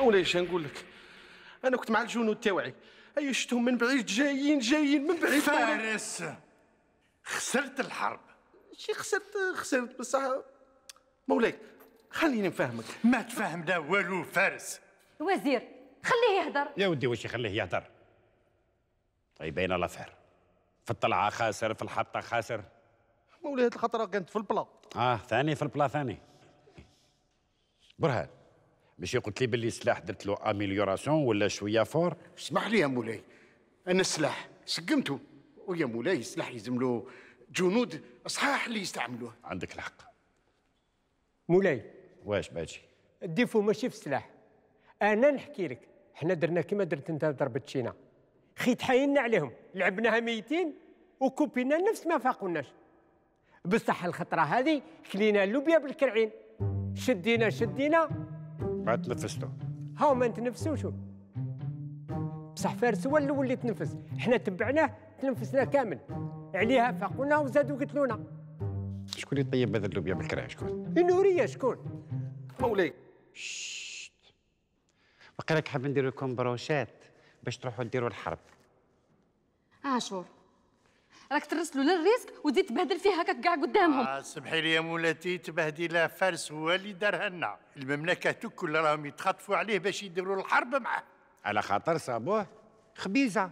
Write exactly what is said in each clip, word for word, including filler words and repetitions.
مولاي اش نقول لك، انا كنت مع الجنود تاوعي، اي شفتهم من بعيد جايين جايين من بعيد. فارس خسرت الحرب. شي خسرت خسرت بصح مولاي خليني نفهمك. ما تفهمنا والو فارس. الوزير خليه يهدر. يا ودي واش يخليه يهدر؟ طيب باينه لافير، في الطلعه خاسر، في الحطه خاسر. مولاي هاد الخطره كانت في البلا. اه ثاني في البلا ثاني. برهان ماشي قلت لي باللي السلاح درت له اميليوراسيون ولا شويه فور؟ اسمح لي يا مولاي، انا السلاح سقمته، ويا مولاي السلاح يلزم له جنود صحاح اللي يستعملوه. عندك الحق مولاي. واش باجي؟ الديفو ماشي في السلاح، انا نحكي لك، حنا درنا كيما درت انت ضربت شينا، خي تحايلنا عليهم، لعبناها ميتين وكوبينا نفس ما فاقوناش. بصح الخطره هذه كلينا اللوبيا بالكرعين، شدينا شدينا بعد تنفستو. هاو ما نتنفسوش، بصح فارس هو الاول اللي تنفس، حنا تبعناه تنفسنا كامل، عليها فاقونا وزادوا قتلونا. شكون اللي طيب هذا اللوبيا بالكرع؟ شكون؟ النوريه. شكون؟ مولاي ششت، وقيلك حاب ندير لكم بروشات باش تروحوا ديروا الحرب. عاشور راك ترسلوا للريسك وتزيد تبهدل فيه هكاك كاع قدامهم. آه سمحي لي يا مولاتي، تبهديله فارس هو اللي دارها لنا، المملكه كل راهم يتخطفوا عليه باش يديروا الحرب معاه، على خاطر صابوه خبيزه.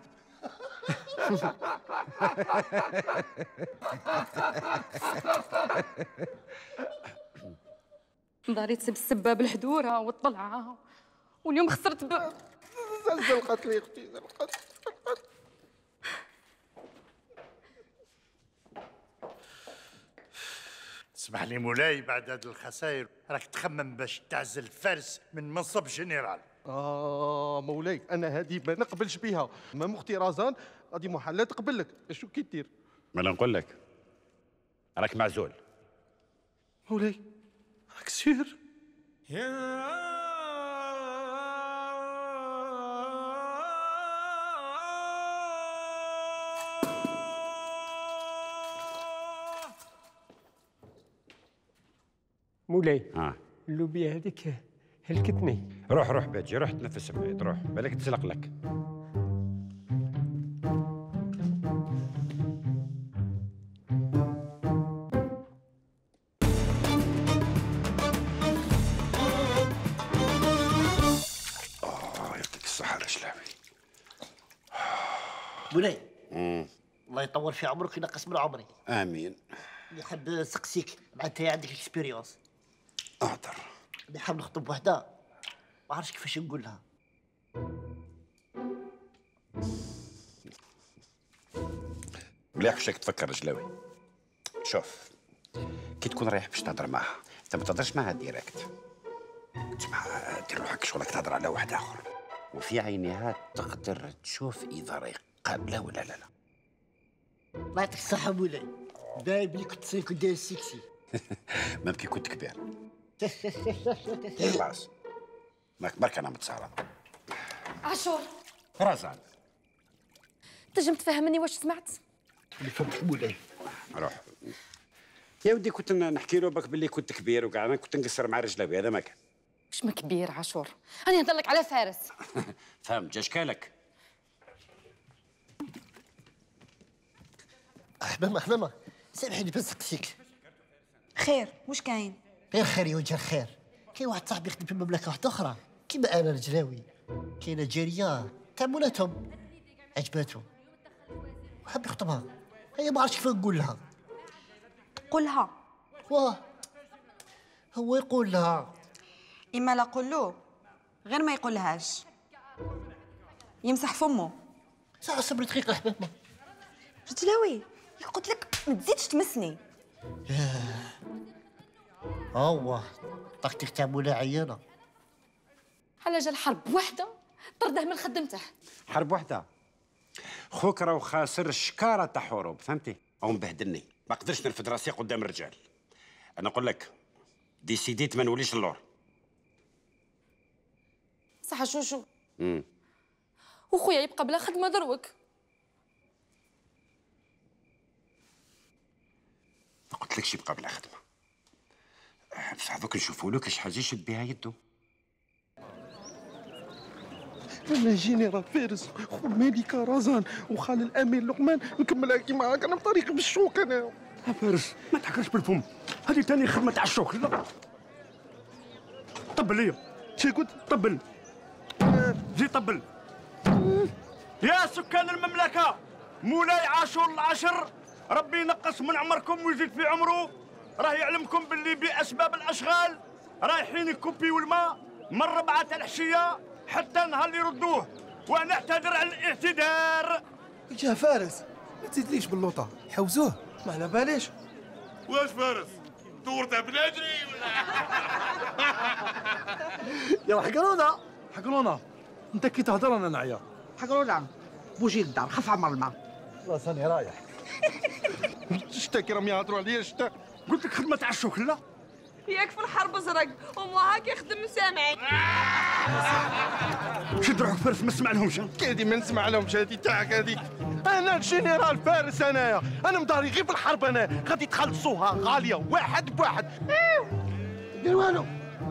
داري تسب السبه بالحدوره والطلعه، واليوم خسرت ب زلقت لي اختي زلقت. اسمح لي مولاي، بعد هذه الخسائر راك تخمم باش تعزل فارس من منصب جنرال. اه مولاي انا هذه ما نقبلش بها، ما اختي رزان غادي محال لا تقبل لك. شو كي دير؟ ما نقول لك راك معزول. مولاي راك سير؟ مولاي اه اللوبيا هذيك هلكتني. روح روح باجي، روح تنفس بعيد، روح بالك تسلق لك. اه يعطيك الصحة رشلاوي. مولاي الله يطول في عمرك وينقص من عمري. امين. نحب نسقسيك، معناتها عندك اكسبيريونس. اهدر. نحب نخطب وحده ما عرفتش كيفاش نقول لها. مليح واش راك تفكر رجلاوي. شوف كي تكون رايح باش تهضر معها، انت ما تهضرش معها ديريكت، تسمع دير روحك شغلك تهضر على واحد اخر، وفي عينيها تقدر تشوف اذا راهي قابله ولا لا لا. الله يعطيك الصحة مولاي، باين بلي كنت صغير كنت داير سيكسي. مام كي كنت كبير. خلاص ماك برك انا متسهرة. عاشور رزان تنجم تفهمني واش سمعت؟ اللي فهمتك مولاي. روح يا ودي، كنت نحكي له بك باللي كنت كبير وكاع انا كنت نقصر مع رجلاوي، هذا ما كان. مش ما كبير عاشور، راني نهضر لك على فارس. فهمت جا شكالك. حمامة حمامة سامحيني بس نسقسيك. خير واش كاين؟ غير خير يا وجه الخير، كاين واحد صاحبي يخدم في مملكة واحدة أخرى كيما أنا رجلاوي، كاينة جارية تاع مولاتهم عجباتو وحب يخطبها، هي ما عرفتش كيف نقول لها. قولها. واه هو يقول لها. اما لا قولوه غير ما يقولهاش، يمسح فمه. ساعة صبر دقيقة حبابنا. رجلاوي قلت لك ما تزيدش تمسني. هو طاقتك تاع مولاي عيانة. على جال حرب وحده طرده من خدمته. حرب وحده خوك راهو خاسر شكاره تاع حروب، فهمتي؟ او مبهدلني، ما قدرش نرفد راسي قدام الرجال. انا نقول لك ديسيديت ما نوليش اللور. صح شوشو. امم وخويا يبقى بلا خدمه دروك. ما قلتلكش يبقى بلا خدمه، بصح دوك نشوفوا له كاش حاجه يشد بها يدو. انا جنرال فارس خو ملكه رزان وخال الامير لقمان نكملها كيما هكا انا بطريقي بالشوك انا. فارس ما تحكرش بالفم، هذه ثاني خدمه تاع الشوك. لا طبل ليا. شي قلت؟ طبل. جي طبل. يا سكان المملكه، مولاي عاشور العشر ربي ينقص من عمركم ويزيد في عمره، راه يعلمكم باللي باسباب الاشغال رايحين يكوبيو الماء من ربعة العشيه حتى نهار اللي يردوه، ونعتذر عن الاعتذار. يا فارس ما تزيدليش باللوطه، حوزوه ما على باليش. واش فارس دور تاع بنادري ولا؟ يا حقرونا حقرونا انت كي تهضر انا نعيا. حقرونا بوجي للدار خف عمر الماء. خلاص راني رايح. شتا كي راهم يهضروا عليا شتا. قلت لك خدمه تاع الشوك. لا ياك في الحرب زرق وما هاك يخدم سامعي. شد روحك فارس ما نسمع لهمش. كادي ما نسمع لهمش هذه تاعك هذيك. انا الجنرال فارس انايا، انا مداري غير في الحرب انا، غادي تخلصوها غاليه واحد بواحد. دير والو.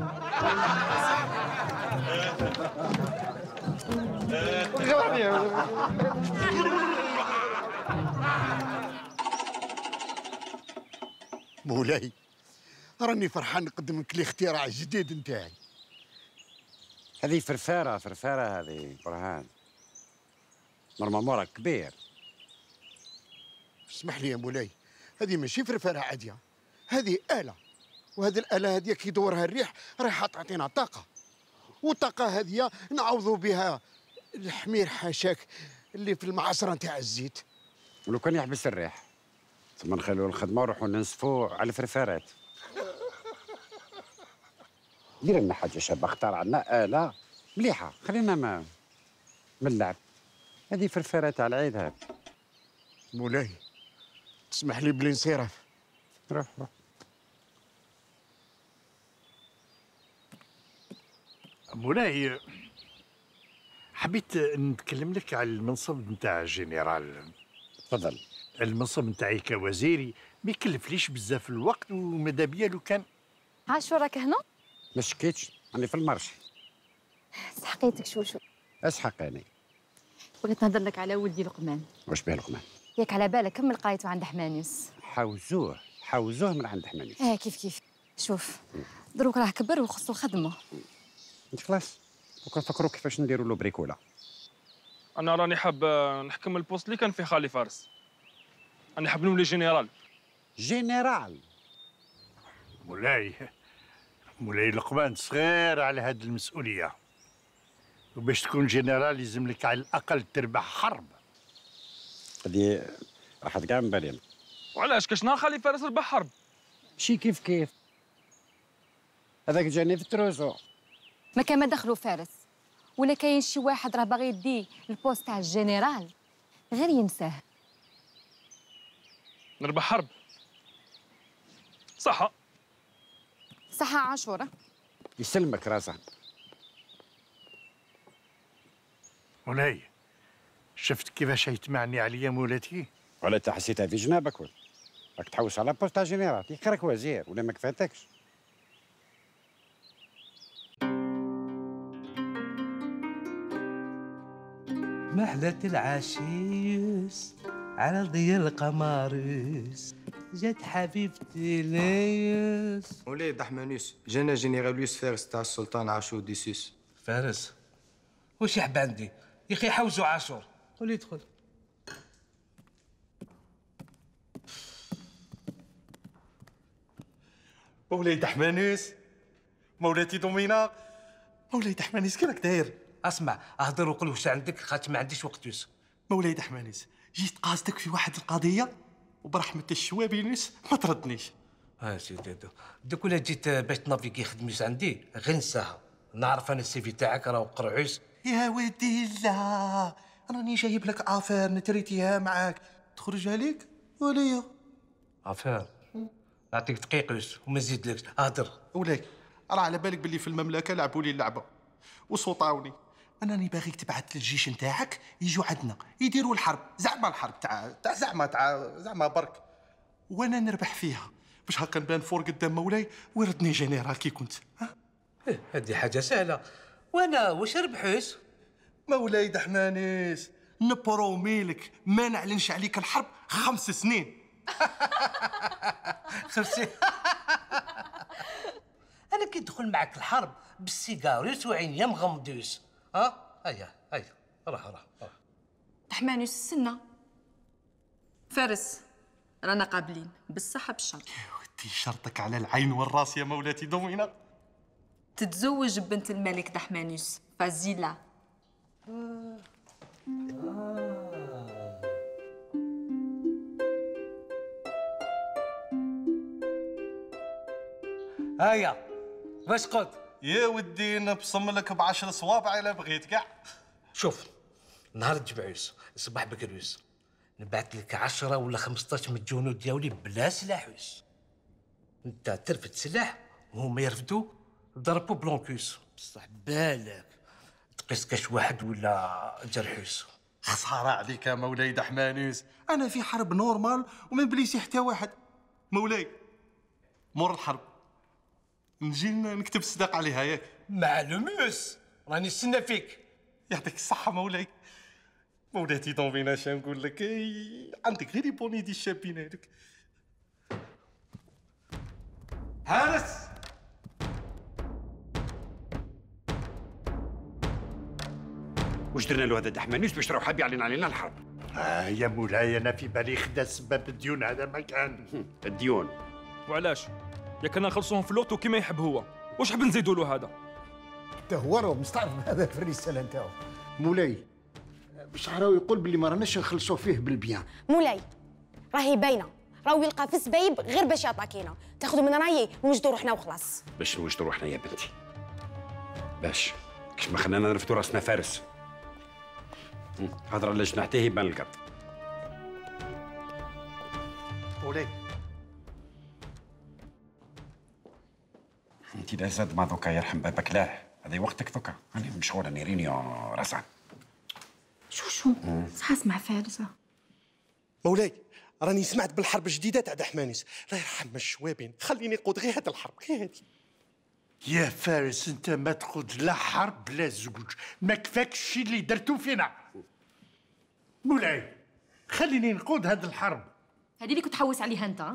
مولاي راني فرحان نقدم لك الاختراع الجديد نتاعي. هذه فرفاره فرفاره هذه برهان، نورمالمون راك كبير. اسمح لي يا مولاي، هذه ماشي فرفاره عاديه، هذه آلة، وهذه الآلة هذه كي يدورها الريح رايحة تعطينا طاقة، والطاقة هذه نعوضوا بها الحمير حاشاك اللي في المعصرة نتاع الزيت. ولو كان يحبس الريح ثم نخلوا الخدمه ونروحوا ننسفوا على الفرفارات. دير لنا حاجه شابه، اختار عنا آلة مليحه، خلينا ما من اللعب. هذه فرفاره تاع العيد هذه. مولاي تسمح لي بالانصراف. روح روح. مولاي حبيت نتكلم لك على المنصب نتاع جنرال. تفضل. المنصب نتاعي كوزيري ما يكلفليش بزاف الوقت، وماذا بيا لو كان. عاشور راك هنا؟ ما شكيتش راني في المرشي. سحقيتك شوشو. اسحقني. بغيت نهضر لك على ولدي لقمان. واش بيه لقمان؟ ياك على بالك كمل قرايته عند حمانيس. حوزوه حوزوه من عند حمانيس. اه كيف كيف. شوف دروك راه كبر وخصو خدمه. انت خلاص وكنفكروا كيفاش نديروا له بريكولا. انا راني حاب نحكم البوست اللي كان فيه خالي فارس. راني حاب نولي جنرال. جنرال مولاي مولاي لقمان صغير على هذه المسؤوليه، وباش تكون جنرال لازم لك على الاقل تربح حرب. هذه راحت كاع من بالي. وعلاش كاش نهار خالي فارس ربح حرب؟ شي كيف كيف. هذاك جاني في التروزو. ما كان ما دخلوا فارس، ولا كاين شي واحد راه باغي يدي البوست تاع الجنرال غير ينساه. نربح حرب صحة صحة عاشورة. يسلمك راسا. مولاي شفت كيفاش يتمعني عليا مولاتي؟ ولا انت حسيتها في جنابك ولا؟ راك تحوس على بوست تاع جنرال، يكرهك وزير ولا ما كفاتكش؟ محلة العشيس على ضي القمارس جات حبيبتي ليس. مولاي دحمانوس جانا جنراليوس فارس تاع السلطان عاشور ديسوس. فارس واش يحب عندي يا اخي؟ حوزوا عاشور. قول لي ادخل. مولاي دحمانوس، مولاتي دومينا، مولاي دحمانوس كي راك داير؟ اسمع اهضر وقول واش عندك خاطر ما عنديش وقت يوسف. مولاي دحمانوس جيت قاصدك في واحد القضيه وبرحمه الشوابينوس ما تردنيش. ها سيدي دوك ولا جيت باش تنافيكي خدميس عندي غير نساها، نعرف انا السيفي تاعك راهو قرعوس. يا ودي لا راني جايب لك افير نتريتيها معاك، تخرج عليك وليا افير. نعطيك دقيقه يوسف وما نزيدلكش اهضر. ولاك راه على بالك باللي في المملكه لعبوا لي اللعبه وصوطاوني، انني باغيك تبعث للجيش نتاعك يجوا عندنا يديروا الحرب، زعما الحرب تاع تاع زعما تاع زعما برك، وانا نربح فيها باش هكا نبان فور قدام مولاي ويردني جنرال كي كنت. ها هذه حاجه سهله. وانا واش ربحوس؟ مولاي دحمانيس نبروميلك ما نعلنش عليك الحرب خمس سنين. خمسين. انا كي ندخل معك الحرب بالسيجاريت وعينيا مغمضيس. ها هيا هيا راه راه دحمانيس استنى. فارس رانا قابلين بالصحة بالشرط. ودي شرطك على العين والراس يا مولاتي دومينا. تتزوج بنت الملك دحمانيس فازيلا. آه. هيا باش قلت يا ودي نبصم لك بعشر صوابع الا بغيت كاع. شوف نهار الجمعيس صباح بكريس نبعث لك عشرة ولا خمسطاش من الجنود ديالي بلا سلاح ويس. انت ترفد سلاح وهما يرفدوا ضربوا بلونكيس بصح بالك تقيس كاش واحد ولا جرحيس. خساره عليك يا مولاي دحمانيس، انا في حرب نورمال وما بليسي حتى واحد. مولاي مور الحرب نجي نكتب الصداق عليها ياك؟ معلوم يوس راني نستنى فيك. يعطيك الصحة مولاي. مولاتي دومينا شنو نقول لك، عندك غير بوني دي الشابين هذوك. حارس واش درنا له هذا دحمانيس باش راهو حاب يعلن علينا الحرب؟ آه يا مولاي انا في بالي خدا سبب الديون هذا ما كان. الديون وعلاش؟ يا كنا نخلصوهم في الوقت وكيما يحب هو، واش حاب نزيدوا له هذا؟ حتى هو راه مستعرف هذا في الرساله نتاعو. مولاي باش راهو يقول باللي ما راناش نخلصوا فيه بالبيان. مولاي راهي باينه، راهو يلقى في السبايب غير باش يعطاكينا، تاخذوا من رايي ونوجدوا روحنا وخلاص. باش نوجدوا روحنا يا بنتي، باش كش ما خلينا نرفدوا راسنا فارس. هضر على جناحته يبان القط. مولاي انت اذا زاد ما دوكا يرحم بابك لاه، هذا وقتك دوكا، انا مشغوله نيرين يا راسان. شو شو صح اسمع فارسة. مولاي راني سمعت بالحرب الجديده تاع دحمانيس، الله يرحم الشوابين، خليني نقود غير هاد الحرب غير هادي. يا فارس انت ما تقود لا حرب لا زوج، ما كفاكش الشيء اللي درتو فينا. مولاي خليني نقود هاد الحرب. هذه اللي كنت حوس عليها انت.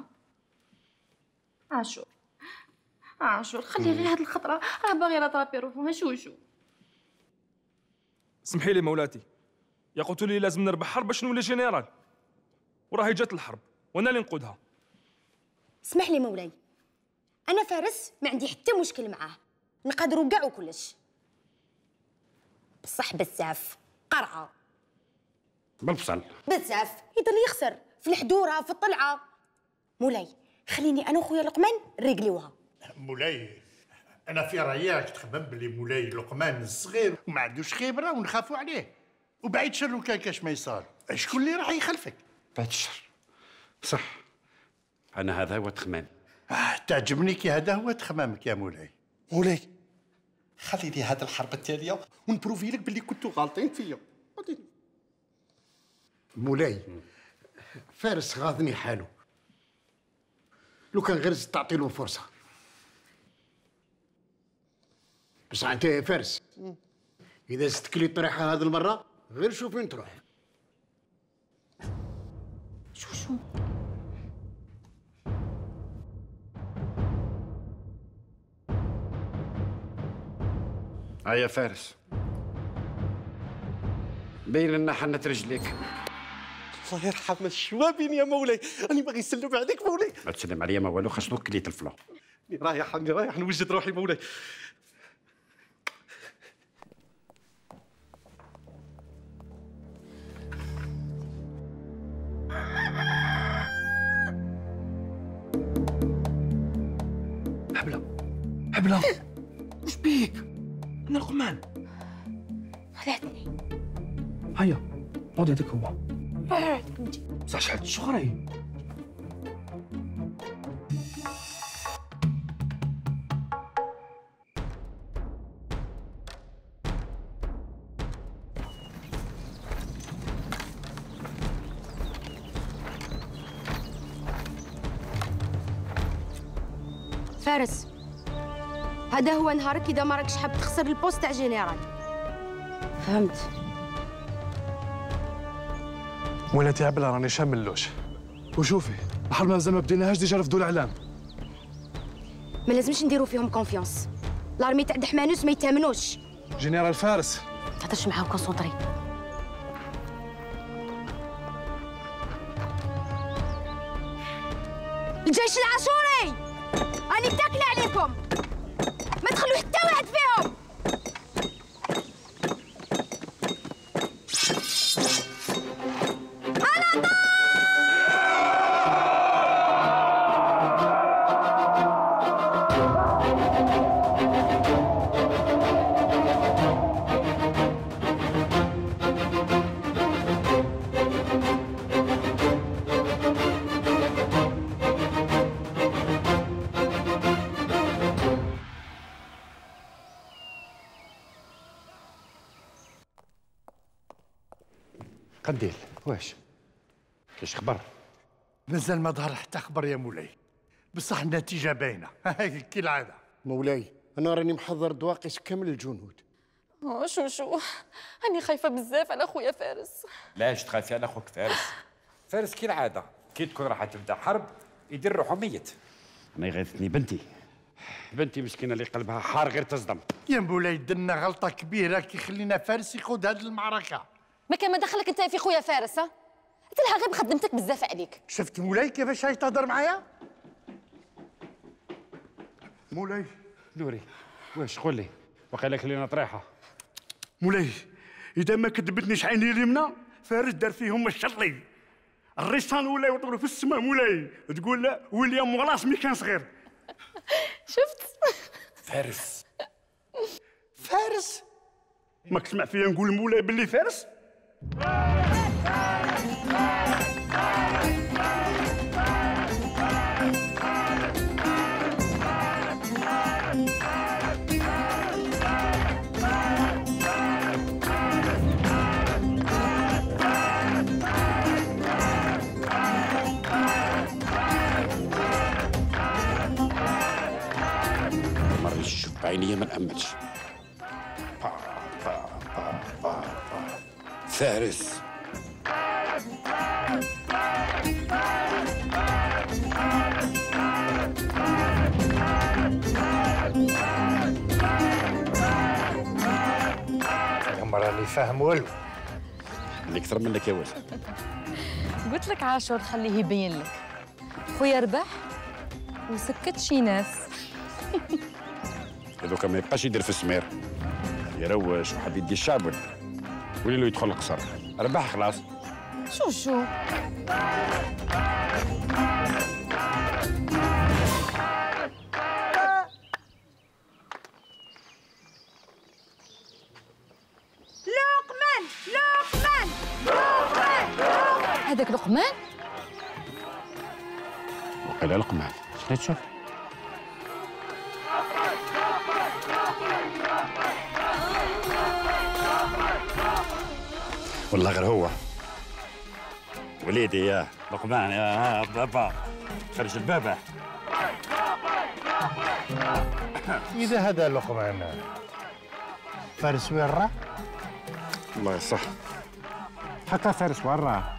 عاشور عاشور خلي غير هاد الخطره، راه باغي ترابي روحها. شو شو سمحي لي مولاتي، يا قلتوا لي لازم نربح حرب باش نولي جنرال، وراهي جات الحرب وانا اللي نقودها. اسمح لي مولاي، انا فارس ما عندي حتى مشكل معاه، نقدروا كاع وكلش، بصح بزاف قرعه بالبصل بزاف يضل يخسر في الحدوره في الطلعه. مولاي خليني انا وخويا لقمان نريقليوها. مولاي انا في رايي راك تخمم بلي مولاي لقمان الصغير وما عندوش خبره ونخافوا عليه، وبعيد شر لو كان كاش ما يصار، شكون اللي راح يخلفك؟ بعيد الشر صح. انا هذا هو تخمامي. آه تعجبني كي هذا هو تخمامك يا مولاي. مولاي خليني هاد الحرب التاليه ونبروفي لك باللي كنتو غالطين فيا. مولاي فارس غاضني حاله، لو كان غير تعطي له فرصه. بصح انت يا فارس اذا زدت لي الطريحه هذه المره غير شوف وين تروح. شو شو ها يا فارس باين لنا حنت رجليك. الله يرحم الشوابين يا مولاي، راني باغي نسلم عليك مولاي. ما تسلم عليا ما والو، خاص كليت الفلو. رايح راني رايح نوجد روحي مولاي. حبلة حبلة وش بيك؟ أنا لقمان. خلعتني. هيا خذ هذاك هو. بعدك انت. بصح شحال شغري. فارس هذا هو نهارك اذا ما راكش حاب تخسر البوست تاع جنرال. فهمت. مولاتي عبلة راني شاملوش. وشوفي الحرب مازال ما بديناهاش ديجا رفدوا الاعلام. ما لازمش نديرو فيهم كونفيونس. لارمي تاع دحمانوس ما يتامنوش. جنرال فارس ما تهضرش معاهم، كونسونطري. الجيش العاشوري راني متاكله عليكم، ما تخلوا حتى واحد فيهم. قنديل واش كاش خبر؟ مازال ما ظهر حتى خبر يا مولاي، بصح النتيجة باينة كالعادة. مولاي أنا راني محضر دواقيس كامل الجنود. أوه شو شو أنا خايفة بزاف على خويا فارس. لاش تخافي على خوك فارس؟ فارس كالعادة كي تكون راح تبدا حرب يدير روحه ميت. انا يغيثني بنتي، بنتي مسكينة اللي قلبها حار غير تصدم. يا مولاي درنا غلطة كبيرة كي خلينا فارس يخوض هذه المعركة. ما كان ما دخلك انت في خويا فارس؟ ها قلت لها غير خدمتك بزاف عليك. شفت مولاي كيفاش هاي تهضر معايا؟ مولاي نوري واش قول لي وقيلا كلينا طريحه. مولاي اذا ما كذبتنيش عيني اليمنى فارس دار فيهم الشطلي، الريسان ولا يطيروا في السماء. مولاي تقول لا ويليام وغلاص ملي كان صغير. شفت فارس فارس ماك تسمع فيا نقول مولاي باللي فارس؟ مرة نشوف بعيني ما نأمنش. فارس يا راني فاهم والو. اللي اكثر منك يا ولد. قلت لك عاشور خليه يبين لك. خويا ربح وسكت شي ناس. هذوك ما يبقاش يدير في السمير، يروش وحب يدي الشعب ولي له يدخل القصر. ربح خلاص. شو شو لقمان لقمان لقمان هذاك لقمان؟ وقيلا لقمان شنو تشوف؟ والله غير هو وليدي يا لقمان يا بابا خرج البابا. إذا هذا لقمان فارس وين راه؟ والله صح حتى فارس وين راه؟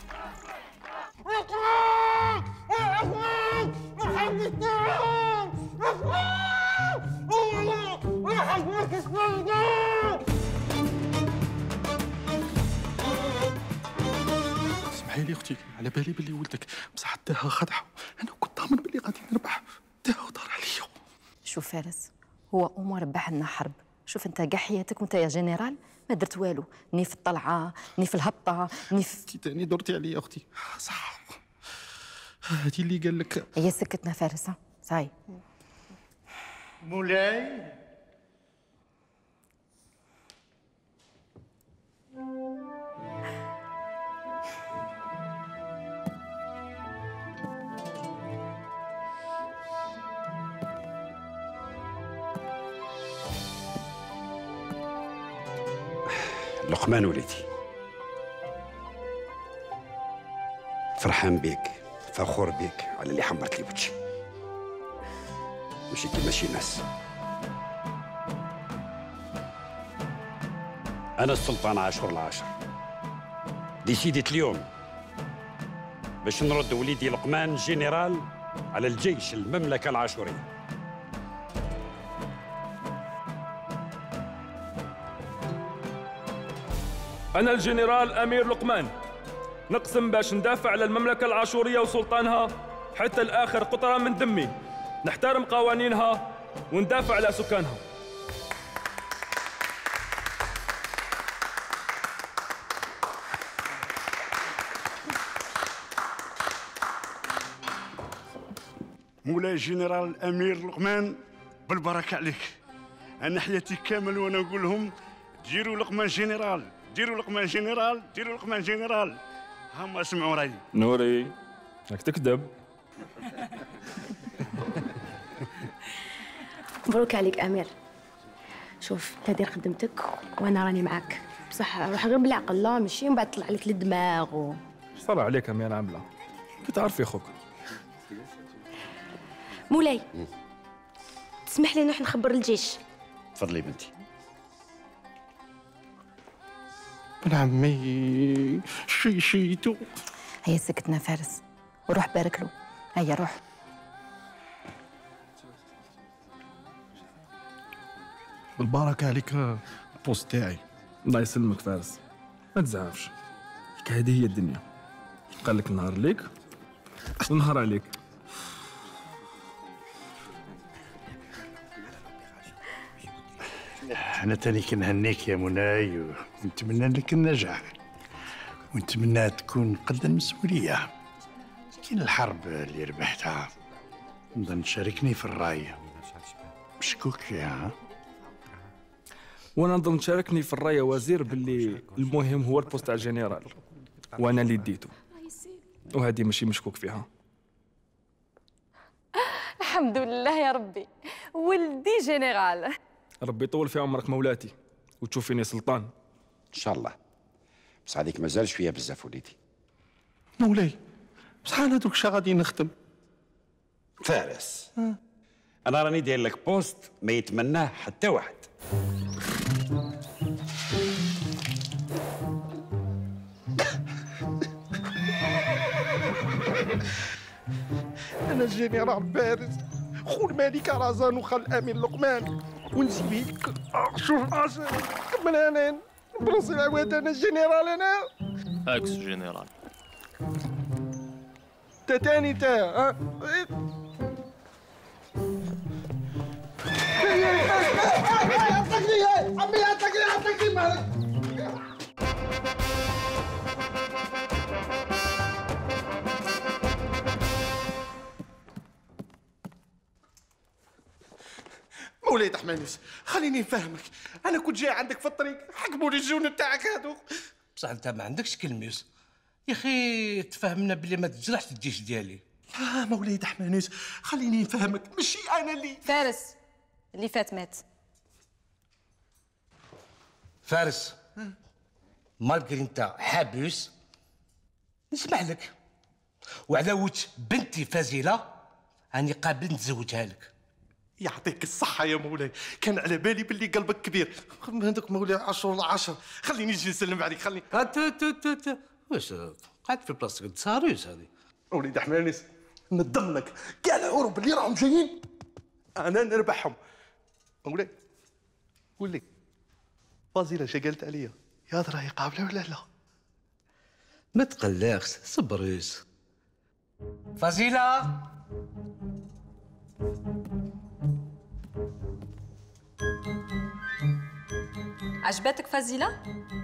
اسمحي لي اختي، على بالي باللي ولدك بصح داها خدعه، انا كنت ضامن باللي غادي نربح، داها ودار عليا. شوف فارس، هو أمور ربح لنا حرب. شوف انت كاع حياتك وانت يا جنرال ما درت والو، ني في الطلعه ني في الهبطه ني في انت تاني درتي عليا اختي. صح هادي اللي قال لك. هي سكتنا فارس. صاي مولاي لقمان وليدي، فرحان بيك، فخور بيك على اللي حمرت لي وجهي. ماشي كيما شي ناس. أنا السلطان عاشور العاشر ديسيديت اليوم باش نرد وليدي لقمان جنرال على الجيش المملكة العاشورية. أنا الجنرال أمير لقمان نقسم باش ندافع على المملكة العاشورية وسلطانها حتى لآخر قطرة من دمي، نحترم قوانينها وندافع على سكانها. مولاي الجنرال الامير لقمان بالبركه عليك. انا حياتي كامل وانا نقول لهم ديروا لقمان جنرال، ديروا لقمان جنرال، ديروا لقمان جنرال. هما سمعوا رايي. نوري راك تكذب. مبروك عليك امير. شوف انت دير خدمتك وانا راني معاك، بصح روح غير بالعقل لا ماشي من بعد طلع لك الدماغ و... صار عليك امير عامله كي تعرفي خوك. مولاي تسمح لي نروح نخبر الجيش. تفضلي بنتي. ابن عمي شي شيتو. هيا سكتنا فارس وروح بارك له. هيا روح. بالبركة عليك البوست تاعي. الله يسلمك فارس ما تزعفش، هذه هي الدنيا، قال لك نهار ليك ونهار عليك. أنا تاني كنهنيك يا مناي ونتمنى لك النجاح ونتمنى تكون قد المسؤولية. كاين الحرب اللي ربحتها نظن تشاركني في الراية، مشكوك فيها. وانا نظن تشاركني في الرايه وزير باللي المهم هو البوست تاع الجنرال وانا اللي ديته، وهذه ماشي مشكوك فيها. الحمد لله يا ربي ولدي جنرال. ربي يطول في عمرك مولاتي وتشوفيني سلطان ان شاء الله. بس هذيك مازال شويه بزاف وليدي. مولاي بصح انا دوك شا غادي نخدم. فارس انا راني داير لك بوست ما يتمناه حتى واحد. أنا الجنرال فارس خو الملك رزان وخال الأمير لقمان ونسيبك شوف عشان من أنا براسي العواد. أنا الجنرال أنا اكس جنرال. تا تاني تا ها عطيني عمي عطيني عطيني مالك. مولاي دحمانوس خليني نفهمك، انا كنت جاي عندك في الطريق حكموا لي الجون تاعك هادو. بصح انت ما عندكش كلميوس يا اخي، تفهمنا بلي ما تجرحش الجيش ديالي. لا مولاي دحمانوس خليني نفهمك، ماشي انا اللي فارس اللي فات مات. فارس مالكري انت حابس نسمح لك، وعلى وجه بنتي فازيله راني قابل نتزوجها لك. يعطيك الصحة يا مولاي، كان على بالي باللي قلبك كبير. هذاك مولاي عشر العشر، خليني نجي نسلم عليك. خليني هات هات هات واش قاعد في بلاصتك تسهرويس هذه. مولاي دحمانوس نضمنك كاع العروب اللي راهم جايين انا نربحهم. مولاي قول لي فازيلة شا قالت عليا؟ يا راهي قابلة ولا لا؟ ما تقلقش صبريس. فازيلة عجبتك فازيلة؟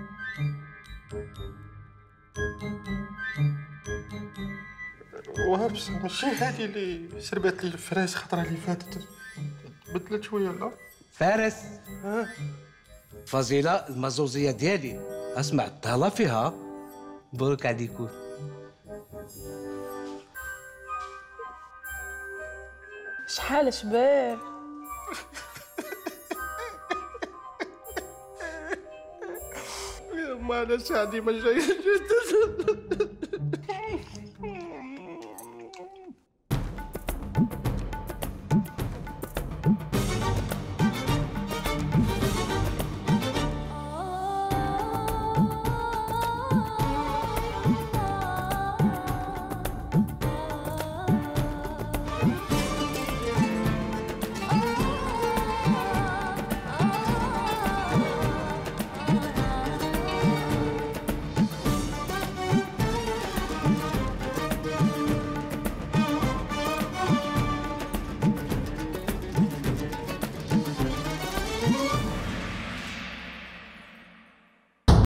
واه بصح ماشي هذه اللي سربت لي الفراس خطرة اللي فاتت، بدلت شوية لا؟ فارس ها فازيلة المزوزية ديالي اسمع تهلا فيها. مبروك عليكم. شحال شباب يا ما انا سعدي ما جاي جد